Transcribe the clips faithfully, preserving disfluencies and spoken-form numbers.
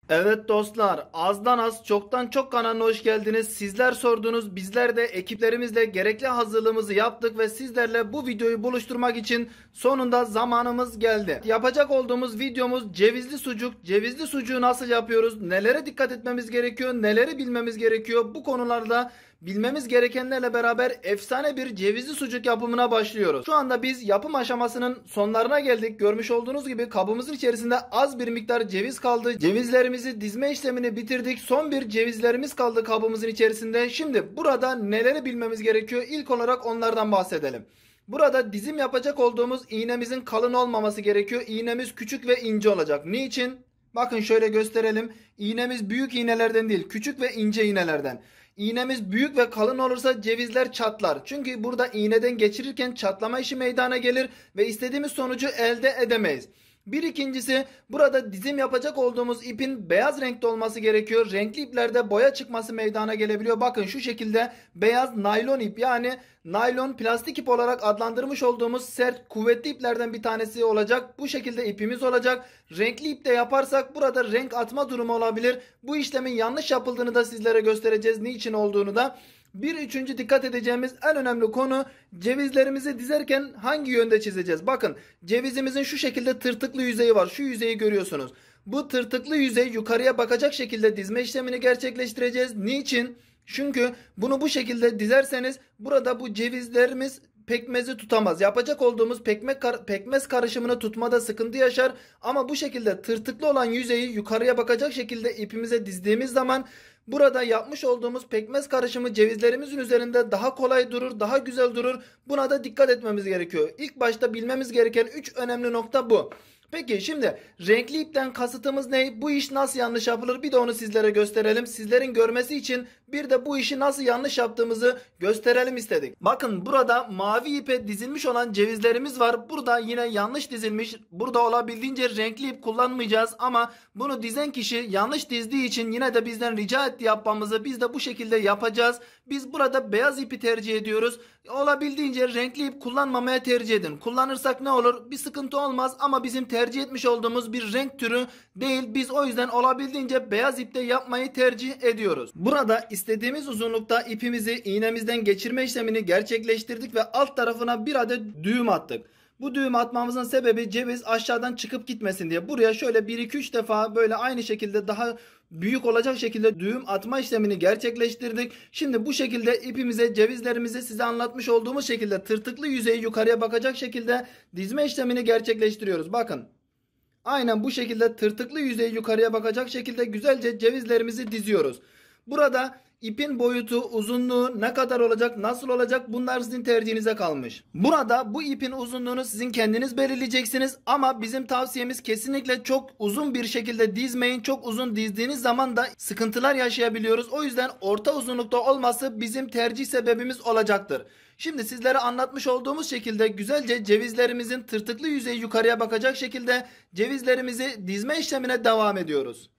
Evet dostlar, azdan az çoktan çok kanalına hoş geldiniz. Sizler sordunuz, bizler de ekiplerimizle gerekli hazırlığımızı yaptık ve sizlerle bu videoyu buluşturmak için sonunda zamanımız geldi. Yapacak olduğumuz videomuz cevizli sucuk. Cevizli sucuğu nasıl yapıyoruz, nelere dikkat etmemiz gerekiyor, neleri bilmemiz gerekiyor, bu konularda bilmemiz gerekenlerle beraber efsane bir cevizli sucuk yapımına başlıyoruz. Şu anda biz yapım aşamasının sonlarına geldik. Görmüş olduğunuz gibi kabımızın içerisinde az bir miktar ceviz kaldı. Cevizlerimizi dizme işlemini bitirdik. Son bir cevizlerimiz kaldı kabımızın içerisinde. Şimdi burada neleri bilmemiz gerekiyor? İlk olarak onlardan bahsedelim. Burada dizim yapacak olduğumuz iğnemizin kalın olmaması gerekiyor. İğnemiz küçük ve ince olacak. Niçin? Bakın şöyle gösterelim. İğnemiz büyük iğnelerden değil, küçük ve ince iğnelerden. İğnemiz büyük ve kalın olursa cevizler çatlar. Çünkü burada iğneden geçirirken çatlama işi meydana gelir ve istediğimiz sonucu elde edemeyiz. Bir ikincisi, burada dizim yapacak olduğumuz ipin beyaz renkte olması gerekiyor. Renkli iplerde boya çıkması meydana gelebiliyor. Bakın şu şekilde beyaz naylon ip, yani naylon plastik ip olarak adlandırmış olduğumuz sert kuvvetli iplerden bir tanesi olacak. Bu şekilde ipimiz olacak. Renkli ipte yaparsak burada renk atma durumu olabilir. Bu işlemin yanlış yapıldığını da sizlere göstereceğiz. Niçin olduğunu da. Bir üçüncü dikkat edeceğimiz en önemli konu, cevizlerimizi dizerken hangi yönde çizeceğiz? Bakın, cevizimizin şu şekilde tırtıklı yüzeyi var. Şu yüzeyi görüyorsunuz. Bu tırtıklı yüzey yukarıya bakacak şekilde dizme işlemini gerçekleştireceğiz. Niçin? Çünkü bunu bu şekilde dizerseniz burada bu cevizlerimiz pekmezi tutamaz. Yapacak olduğumuz pekmek kar pekmez karışımını tutmada sıkıntı yaşar. Ama bu şekilde tırtıklı olan yüzeyi yukarıya bakacak şekilde ipimize dizdiğimiz zaman burada yapmış olduğumuz pekmez karışımı cevizlerimizin üzerinde daha kolay durur, daha güzel durur. Buna da dikkat etmemiz gerekiyor. İlk başta bilmemiz gereken üç önemli nokta bu. Peki şimdi renkli ipten kasıtımız ne? Bu iş nasıl yanlış yapılır? Bir de onu sizlere gösterelim. Sizlerin görmesi için bir de bu işi nasıl yanlış yaptığımızı gösterelim istedik. Bakın, burada mavi ipe dizilmiş olan cevizlerimiz var. Burada yine yanlış dizilmiş. Burada olabildiğince renkli ip kullanmayacağız ama bunu dizen kişi yanlış dizdiği için yine de bizden rica etti yapmamızı. Biz de bu şekilde yapacağız. Biz burada beyaz ipi tercih ediyoruz. Olabildiğince renkli ip kullanmamaya tercih edin. Kullanırsak ne olur? Bir sıkıntı olmaz ama bizim tercih etmiş olduğumuz bir renk türü değil. Biz o yüzden olabildiğince beyaz ipte yapmayı tercih ediyoruz. Burada istediğimiz uzunlukta ipimizi iğnemizden geçirme işlemini gerçekleştirdik ve alt tarafına bir adet düğüm attık. Bu düğüm atmamızın sebebi ceviz aşağıdan çıkıp gitmesin diye. Buraya şöyle bir iki üç defa böyle aynı şekilde daha büyük olacak şekilde düğüm atma işlemini gerçekleştirdik. Şimdi bu şekilde ipimize cevizlerimizi size anlatmış olduğumuz şekilde tırtıklı yüzeyi yukarıya bakacak şekilde dizme işlemini gerçekleştiriyoruz. Bakın. Aynen bu şekilde tırtıklı yüzeyi yukarıya bakacak şekilde güzelce cevizlerimizi diziyoruz. Burada ipin boyutu, uzunluğu ne kadar olacak, nasıl olacak, bunlar sizin tercihinize kalmış. Burada bu ipin uzunluğunu sizin kendiniz belirleyeceksiniz ama bizim tavsiyemiz kesinlikle çok uzun bir şekilde dizmeyin. Çok uzun dizdiğiniz zaman da sıkıntılar yaşayabiliyoruz. O yüzden orta uzunlukta olması bizim tercih sebebimiz olacaktır. Şimdi sizlere anlatmış olduğumuz şekilde güzelce cevizlerimizin tırtıklı yüzeyi yukarıya bakacak şekilde cevizlerimizi dizme işlemine devam ediyoruz.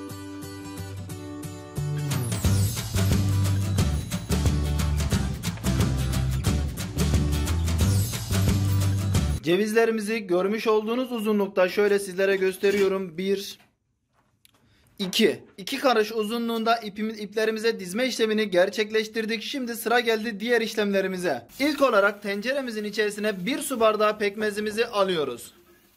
Cevizlerimizi görmüş olduğunuz uzunlukta şöyle sizlere gösteriyorum. bir iki iki karış uzunluğunda ipimiz, iplerimize dizme işlemini gerçekleştirdik. Şimdi sıra geldi diğer işlemlerimize. İlk olarak tenceremizin içerisine bir su bardağı pekmezimizi alıyoruz.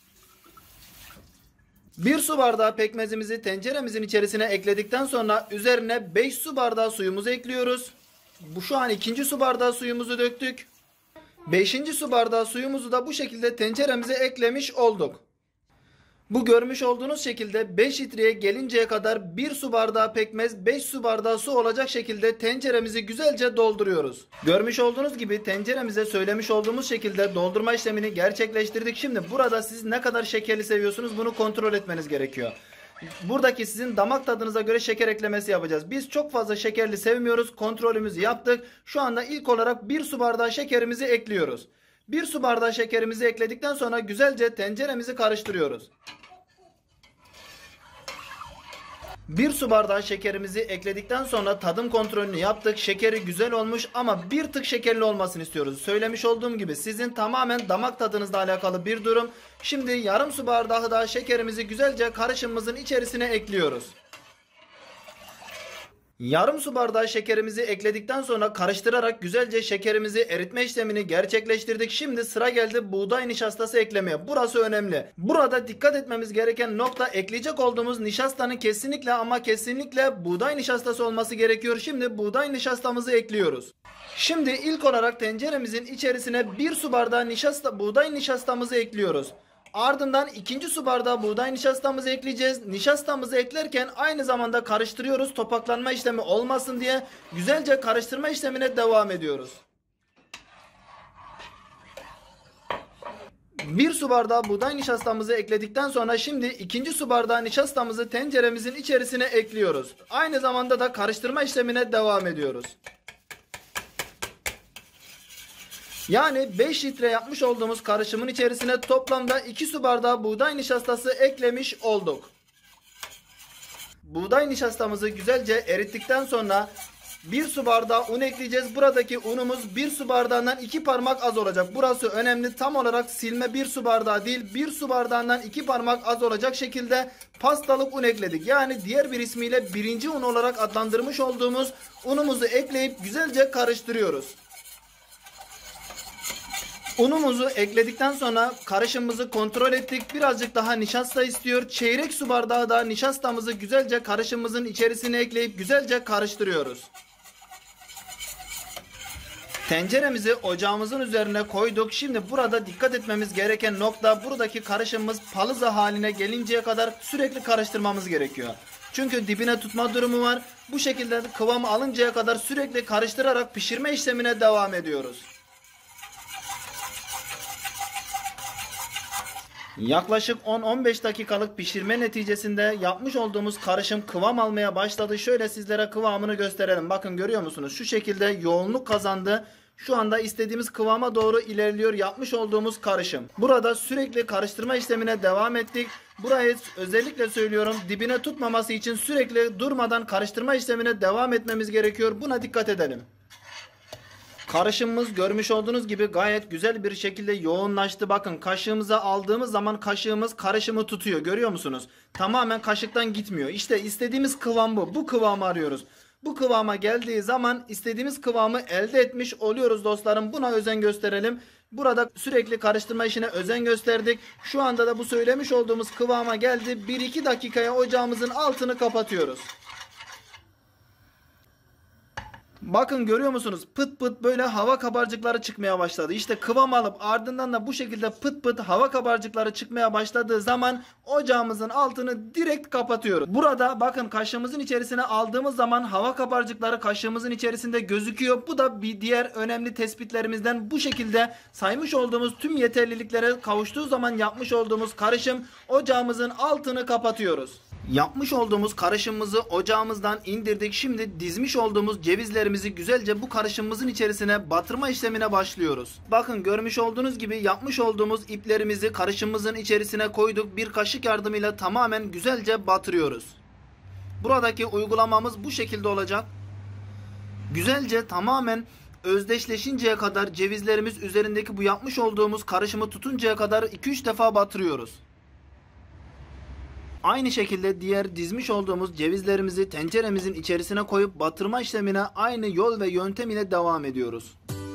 bir su bardağı pekmezimizi tenceremizin içerisine ekledikten sonra üzerine beş su bardağı suyumuzu ekliyoruz. Bu şu an ikinci su bardağı suyumuzu döktük. beşinci su bardağı suyumuzu da bu şekilde tenceremize eklemiş olduk. Bu görmüş olduğunuz şekilde beş litreye gelinceye kadar bir su bardağı pekmez, beş su bardağı su olacak şekilde tenceremizi güzelce dolduruyoruz. Görmüş olduğunuz gibi tenceremize söylemiş olduğumuz şekilde doldurma işlemini gerçekleştirdik. Şimdi burada siz ne kadar şekerli seviyorsunuz bunu kontrol etmeniz gerekiyor. Buradaki sizin damak tadınıza göre şeker eklemesi yapacağız. Biz çok fazla şekerli sevmiyoruz. Kontrolümüzü yaptık. Şu anda ilk olarak bir su bardağı şekerimizi ekliyoruz. bir su bardağı şekerimizi ekledikten sonra güzelce tenceremizi karıştırıyoruz. bir su bardağı şekerimizi ekledikten sonra tadım kontrolünü yaptık. Şekeri güzel olmuş ama bir tık şekerli olmasını istiyoruz. Söylemiş olduğum gibi sizin tamamen damak tadınızla alakalı bir durum. Şimdi yarım su bardağı daha şekerimizi güzelce karışımımızın içerisine ekliyoruz. Yarım su bardağı şekerimizi ekledikten sonra karıştırarak güzelce şekerimizi eritme işlemini gerçekleştirdik. Şimdi sıra geldi buğday nişastası eklemeye. Burası önemli. Burada dikkat etmemiz gereken nokta, ekleyecek olduğumuz nişastanın kesinlikle ama kesinlikle buğday nişastası olması gerekiyor. Şimdi buğday nişastamızı ekliyoruz. Şimdi ilk olarak tenceremizin içerisine bir su bardağı nişasta, buğday nişastamızı ekliyoruz. Ardından ikinci su bardağı buğday nişastamızı ekleyeceğiz. Nişastamızı eklerken aynı zamanda karıştırıyoruz. Topaklanma işlemi olmasın diye güzelce karıştırma işlemine devam ediyoruz. Bir su bardağı buğday nişastamızı ekledikten sonra şimdi ikinci su bardağı nişastamızı tenceremizin içerisine ekliyoruz. Aynı zamanda da karıştırma işlemine devam ediyoruz. Yani beş litre yapmış olduğumuz karışımın içerisine toplamda iki su bardağı buğday nişastası eklemiş olduk. Buğday nişastamızı güzelce erittikten sonra bir su bardağı un ekleyeceğiz. Buradaki unumuz bir su bardağından iki parmak az olacak. Burası önemli. Tam olarak silme bir su bardağı değil, bir su bardağından iki parmak az olacak şekilde pastalık un ekledik. Yani diğer bir ismiyle birinci un olarak adlandırmış olduğumuz unumuzu ekleyip güzelce karıştırıyoruz. Unumuzu ekledikten sonra karışımımızı kontrol ettik. Birazcık daha nişasta istiyor. Çeyrek su bardağı da nişastamızı güzelce karışımımızın içerisine ekleyip güzelce karıştırıyoruz. Tenceremizi ocağımızın üzerine koyduk. Şimdi burada dikkat etmemiz gereken nokta, buradaki karışımımız palıza haline gelinceye kadar sürekli karıştırmamız gerekiyor. Çünkü dibine tutma durumu var. Bu şekilde kıvamı alıncaya kadar sürekli karıştırarak pişirme işlemine devam ediyoruz. Yaklaşık on on beş dakikalık pişirme neticesinde yapmış olduğumuz karışım kıvam almaya başladı. Şöyle sizlere kıvamını gösterelim. Bakın, görüyor musunuz? Şu şekilde yoğunluk kazandı. Şu anda istediğimiz kıvama doğru ilerliyor yapmış olduğumuz karışım. Burada sürekli karıştırma işlemine devam ettik. Burayı özellikle söylüyorum, dibine tutmaması için sürekli durmadan karıştırma işlemine devam etmemiz gerekiyor. Buna dikkat edelim. Karışımımız görmüş olduğunuz gibi gayet güzel bir şekilde yoğunlaştı. Bakın, kaşığımıza aldığımız zaman kaşığımız karışımı tutuyor. Görüyor musunuz? Tamamen kaşıktan gitmiyor. İşte istediğimiz kıvam bu. Bu kıvamı arıyoruz. Bu kıvama geldiği zaman istediğimiz kıvamı elde etmiş oluyoruz dostlarım. Buna özen gösterelim. Burada sürekli karıştırma işine özen gösterdik. Şu anda da bu söylemiş olduğumuz kıvama geldi. bir iki dakikaya ocağımızın altını kapatıyoruz. Bakın, görüyor musunuz? Pıt pıt böyle hava kabarcıkları çıkmaya başladı. İşte kıvam alıp ardından da bu şekilde pıt pıt hava kabarcıkları çıkmaya başladığı zaman ocağımızın altını direkt kapatıyoruz. Burada bakın, kaşığımızın içerisine aldığımız zaman hava kabarcıkları kaşığımızın içerisinde gözüküyor. Bu da bir diğer önemli tespitlerimizden. Bu şekilde saymış olduğumuz tüm yeterliliklere kavuştuğu zaman yapmış olduğumuz karışım, ocağımızın altını kapatıyoruz. Yapmış olduğumuz karışımımızı ocağımızdan indirdik. Şimdi dizmiş olduğumuz cevizlerimizi güzelce bu karışımımızın içerisine batırma işlemine başlıyoruz. Bakın, görmüş olduğunuz gibi yapmış olduğumuz iplerimizi karışımımızın içerisine koyduk. Bir kaşık yardımıyla tamamen güzelce batırıyoruz. Buradaki uygulamamız bu şekilde olacak. Güzelce tamamen özdeşleşinceye kadar, cevizlerimiz üzerindeki bu yapmış olduğumuz karışımı tutuncaya kadar iki üç defa batırıyoruz. Aynı şekilde diğer dizmiş olduğumuz cevizlerimizi tenceremizin içerisine koyup batırma işlemine aynı yol ve yöntem ile devam ediyoruz.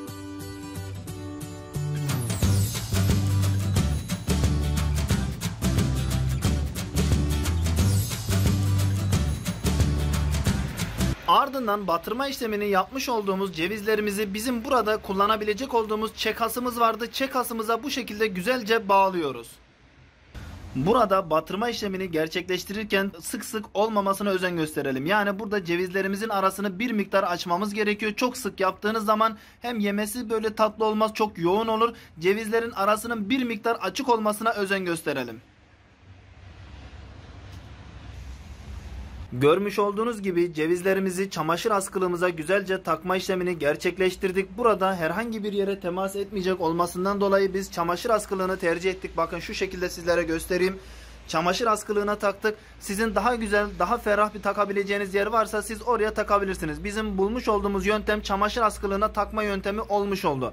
Ardından batırma işlemini yapmış olduğumuz cevizlerimizi bizim burada kullanabilecek olduğumuz çekasımız vardı. Çekasımıza bu şekilde güzelce bağlıyoruz. Burada batırma işlemini gerçekleştirirken sık sık olmamasına özen gösterelim. Yani burada cevizlerimizin arasını bir miktar açmamız gerekiyor. Çok sık yaptığınız zaman hem yemesi böyle tatlı olmaz, çok yoğun olur. Cevizlerin arasının bir miktar açık olmasına özen gösterelim. Görmüş olduğunuz gibi cevizlerimizi çamaşır askılığımıza güzelce takma işlemini gerçekleştirdik. Burada herhangi bir yere temas etmeyecek olmasından dolayı biz çamaşır askılığını tercih ettik. Bakın, şu şekilde sizlere göstereyim. Çamaşır askılığına taktık. Sizin daha güzel, daha ferah bir takabileceğiniz yer varsa siz oraya takabilirsiniz. Bizim bulmuş olduğumuz yöntem çamaşır askılığına takma yöntemi olmuş oldu.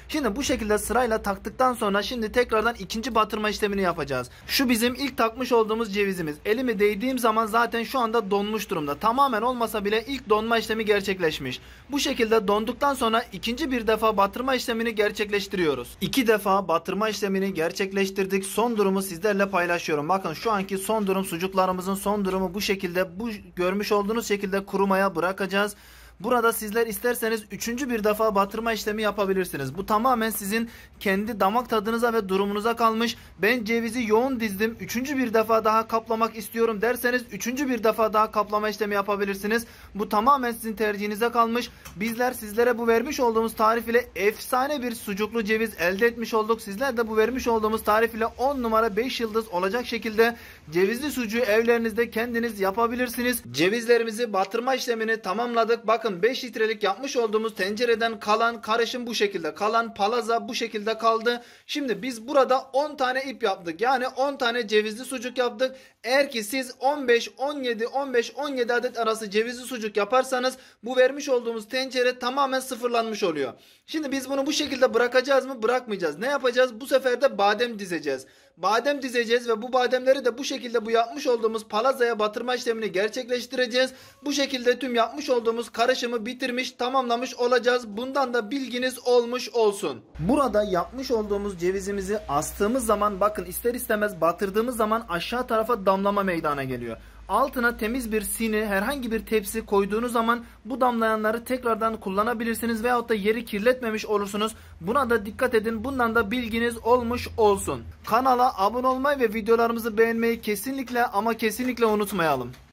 Şimdi bu şekilde sırayla taktıktan sonra şimdi tekrardan ikinci batırma işlemini yapacağız. Şu bizim ilk takmış olduğumuz cevizimiz. Elimi değdiğim zaman zaten şu anda donmuş durumda. Tamamen olmasa bile ilk donma işlemi gerçekleşmiş. Bu şekilde donduktan sonra ikinci bir defa batırma işlemini gerçekleştiriyoruz. İki defa batırma işlemini gerçekleştirdik. Son durumu sizlerle paylaşıyorum. Bakın şu anki son durum, sucuklarımızın son durumu bu şekilde. Bu görmüş olduğunuz şekilde kurumaya bırakacağız. Burada sizler isterseniz üçüncü bir defa batırma işlemi yapabilirsiniz. Bu tamamen sizin kendi damak tadınıza ve durumunuza kalmış. Ben cevizi yoğun dizdim. Üçüncü bir defa daha kaplamak istiyorum derseniz üçüncü bir defa daha kaplama işlemi yapabilirsiniz. Bu tamamen sizin tercihinize kalmış. Bizler sizlere bu vermiş olduğumuz tarif ile efsane bir sucuklu ceviz elde etmiş olduk. Sizler de bu vermiş olduğumuz tarif ile on numara beş yıldız olacak şekilde cevizli sucuğu evlerinizde kendiniz yapabilirsiniz. Cevizlerimizi batırma işlemini tamamladık. Bakın beş litrelik yapmış olduğumuz tencereden kalan karışım bu şekilde. Kalan palaza bu şekilde kaldı. Şimdi biz burada on tane ip yaptık. Yani on tane cevizli sucuk yaptık. Eğer ki siz on beş, on yedi, on beş, on yedi adet arası cevizli sucuk yaparsanız bu vermiş olduğumuz tencere tamamen sıfırlanmış oluyor. Şimdi biz bunu bu şekilde bırakacağız mı? Bırakmayacağız. Ne yapacağız? Bu sefer de badem dizeceğiz. Badem dizeceğiz ve bu bademleri de bu şekilde bu yapmış olduğumuz palazaya batırma işlemini gerçekleştireceğiz. Bu şekilde tüm yapmış olduğumuz karışımı bitirmiş, tamamlamış olacağız. Bundan da bilginiz olmuş olsun. Burada yapmış olduğumuz cevizimizi astığımız zaman bakın ister istemez batırdığımız zaman aşağı tarafa damlama meydana geliyor. Altına temiz bir sini, herhangi bir tepsi koyduğunuz zaman bu damlayanları tekrardan kullanabilirsiniz veyahut da yeri kirletmemiş olursunuz. Buna da dikkat edin. Bundan da bilginiz olmuş olsun. Kanala abone olmayı ve videolarımızı beğenmeyi kesinlikle ama kesinlikle unutmayalım.